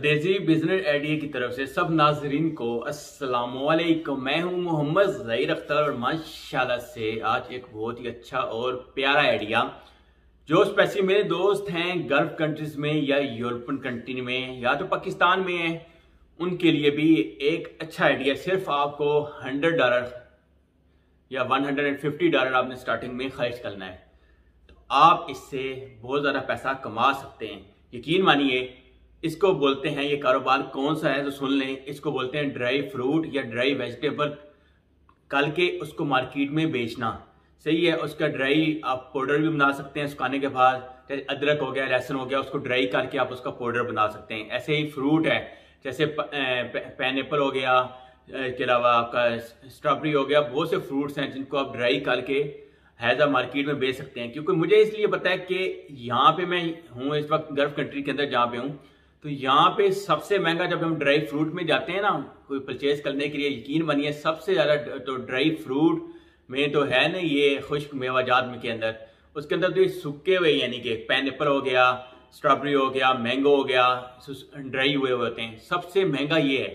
देसी business idea की तरफ से सब नाजरीन को अस्सलामुअलैकुम। मैं हूं मोहम्मद ज़हीर अख्तर और माशाल्लाह से आज एक बहुत ही अच्छा और प्यारा आइडिया जो स्पेशली मेरे दोस्त हैं गल्फ कंट्रीज में या यूरोपियन कंट्री में या तो पाकिस्तान में है, उनके लिए भी एक अच्छा आइडिया। सिर्फ आपको $100 या $150 आपने स्टार्टिंग में खर्च करना है, तो आप इससे बहुत ज़्यादा पैसा कमा सकते हैं। यकीन मानिए, इसको बोलते हैं, ये कारोबार कौन सा है तो सुन लें, इसको बोलते हैं ड्राई फ्रूट या ड्राई वेजिटेबल कल के उसको मार्केट में बेचना। सही है, उसका ड्राई आप पाउडर भी बना सकते हैं सुखाने के बाद। जैसे अदरक हो गया, लहसुन हो गया, उसको ड्राई करके आप उसका पाउडर बना सकते हैं। ऐसे ही फ्रूट है, जैसे पाइनएप्पल हो गया, इसके अलावा आपका स्ट्रॉबेरी हो गया। बहुत से फ्रूट्स हैं जिनको आप ड्राई करके हैजा मार्केट में बेच सकते हैं। क्योंकि मुझे इसलिए पता है कि यहाँ पे मैं हूँ इस वक्त गल्फ कंट्री के अंदर जहाँ पे हूँ, तो यहाँ पे सबसे महंगा जब हम ड्राई फ्रूट में जाते हैं ना कोई परचेज करने के लिए, यकीन मानिए सबसे ज़्यादा तो ड्राई फ्रूट में तो है ना ये खुश्क मेवाजात में के अंदर, उसके अंदर तो ये सूखे हुए यानी कि पाइनएप्पल हो गया, स्ट्रॉबेरी हो गया, मैंगो हो गया, ड्राई हुए होते हैं। सबसे महंगा ये है।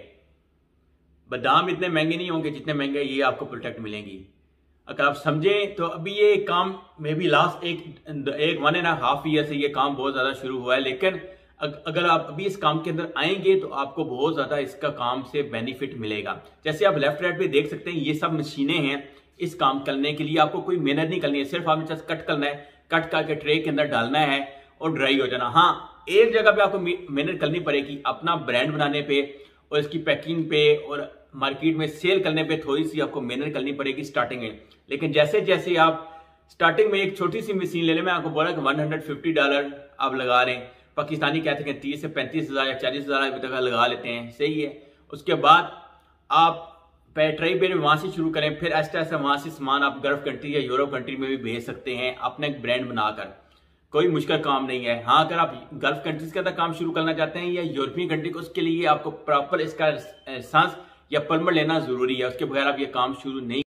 बादाम इतने महंगे नहीं होंगे जितने महंगे ये आपको प्रोडक्ट मिलेंगी। अगर आप समझें तो अभी ये काम मे बी लास्ट एक 1.5 ईयर से ये काम बहुत ज़्यादा शुरू हुआ है, लेकिन अगर आप अभी इस काम के अंदर आएंगे तो आपको बहुत ज़्यादा इसका काम से बेनिफिट मिलेगा। जैसे आप लेफ्ट राइट पे देख सकते हैं, ये सब मशीनें हैं। इस काम करने के लिए आपको कोई मेहनत नहीं करनी है, सिर्फ आपने जस्ट कट करना है, कट करके ट्रे के अंदर डालना है और ड्राई हो जाना। हाँ, एक जगह पे आपको मेहनत करनी पड़ेगी, अपना ब्रांड बनाने पे और इसकी पैकिंग पे और मार्केट में सेल करने पे थोड़ी सी आपको मेहनत करनी पड़ेगी स्टार्टिंग में। लेकिन जैसे जैसे आप स्टार्टिंग में एक छोटी सी मशीन ले लें, मैं आपको बोला कि $150 आप लगा रहे हैं, पाकिस्तानी कहते हैं 30 से 35,000 या 40,000 अभी तक लगा लेते हैं। सही है, उसके बाद आप ट्राई पे वहां से शुरू करें, फिर ऐसा ऐसा वहां से सामान आप गल्फ कंट्री या यूरोप कंट्री में भी भेज सकते हैं अपना एक ब्रांड बनाकर। कोई मुश्किल काम नहीं है। हाँ, अगर आप गल्फ कंट्रीज के अंदर काम शुरू करना चाहते हैं या यूरोपियन कंट्री को, उसके लिए आपको प्रॉपर इसका लाइसेंस या परमिट लेना जरूरी है, उसके बगैर आप ये काम शुरू नहीं